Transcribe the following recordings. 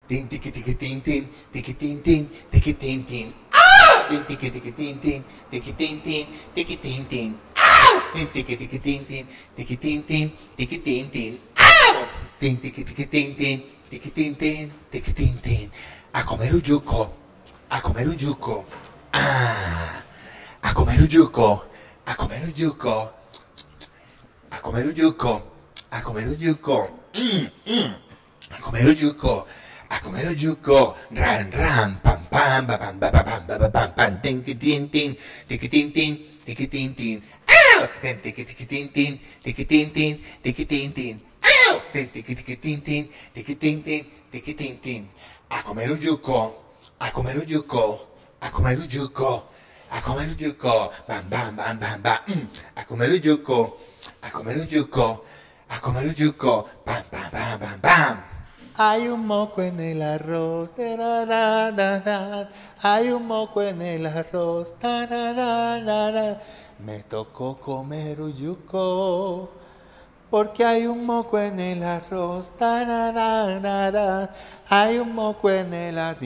Tin tiki tiki tin tin tiki tin tin tiki tin tin. Ah! Tin tiki tiki tin tin tiki tin tin tiki tin tin. Ah! Tin tiki tiki tin tin tiki tin tin tiki tin tin. Ah! Tin tiki tiki tin tin tiki tin tin tiki tin tin. A comer o giuco, a comer o giuco. Ah! A comer o giuco, a comer o giuco. A comer o giuco, a comer o giuco. A comer o giuco, a comer o giuco. Ran ran pam pam ba pam ba ba pam ba ba pam pam tinki tin tin tiki tin tin tiki tin tin. Ow! Tiki tiki tin tin tiki tin tin tiki tin tin. Ow! Tiki tiki tin tin tiki tin tin tiki tin tin. A comer o giuco, a comer o giuco, a comer o giuco. A comer o giuco, bam bam bam bam bam. A comer o giuco, a comer o giuco, a comer o giuco, bam bam bam bam bam. Hay un moco en el arroz, tararara. Hay un moco en el arroz, tararara. Me tocó comer uyuco, porque hay un moco en el arroz, tararara. Hay un moco en el arroz,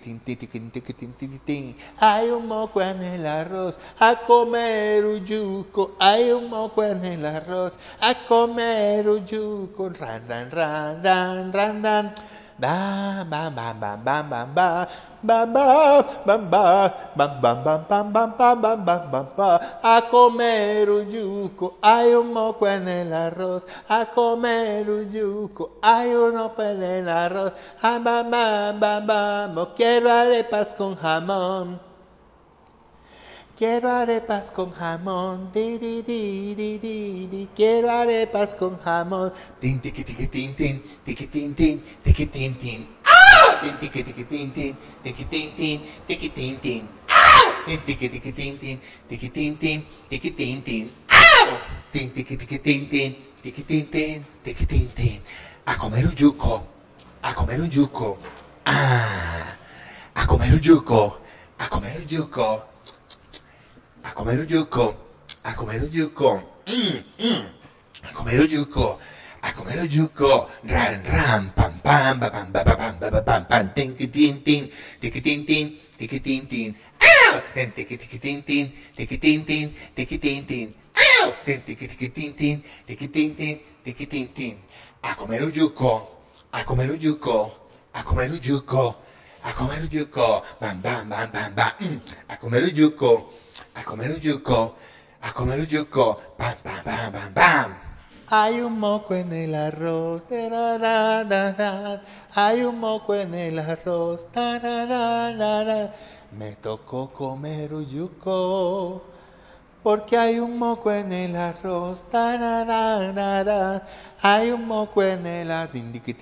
hay un moco en el arroz, a comer uyuco. Hay un moco en el arroz, a comer uyuco. Ran, ran, ran, ran, ran, ran. Bam, bam, bam, bam, bam, bam, bam. Bam, bam, bam, bam, bam, bam, bam, bam, bam, bam, bam, bam, bam, bam. A comer uyuco, hay un moco en el arroz. A comer uyuco, hay un moco en el arroz. Bam, bam, bam, bam, bam. Quiero arepas con jamón. Quiero arepas con jamón, di di di di di di. Quiero arepas con jamón. Tin tiki tiki tin tin tiki tin tin tiki tin tin. Ah! Tin tiki tiki tin tin tiki tin tin tiki tin tin. Ah! Tin tiki tiki tin tin tiki tin tin tiki tin tin. Ah! Tin tiki tiki tin tin tiki tin tin tiki tin tin. A comer o giuco, a comer o giuco. Ah! A comer o giuco, a comer o giuco. A comer o giuco, a comer o giuco. A comer o giuco, a comer o giuco. Ran ran pam pam ba pam ba ba pam ba ba pam pam tinki tin tin tiki tin tin tiki tin tin. Ow! Tin tiki tiki tin tin tiki tin tin tiki tin tin. Ow! Tin tiki tiki tin tin tiki tin tin tiki tin tin. A comer o giuco, a comer o giuco, a comer o giuco. A comer o giuco, bam bam bam bam bam. A comer o giuco, a comer o giuco, a comer o giuco, bam bam bam bam bam. Hay un moco en el arroz, tararara. Hay un moco en el arroz, tararara. Me tocó comer uyuco, porque hay un moco en el arroz, tararara. Hay un moco en el arroz,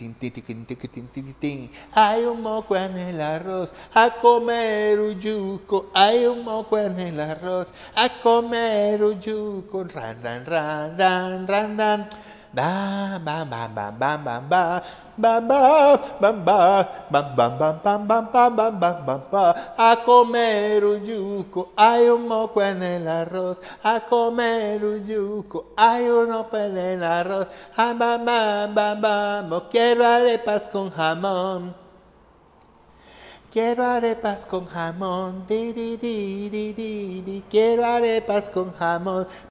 hay un moco en el arroz, a comer uyuco. Hay un moco en el arroz, a comer uyuco. Ran, ran, ran, ran, ran, ran. Bam, bam, bam, bam, bam, bam, bam. Bam, bam, bam, bam, bam, bam, bam, bam, bam, bam, bam, bam, bam, bam. A comer uyuco, hay un moco en el arroz. A comer uyuco, hay un moco en el arroz. Bam, bam, bam, bam, bam. Quiero arepas con jamón. Quiero arepas con jamón, di di di di di di. Quiero arepas con jamón.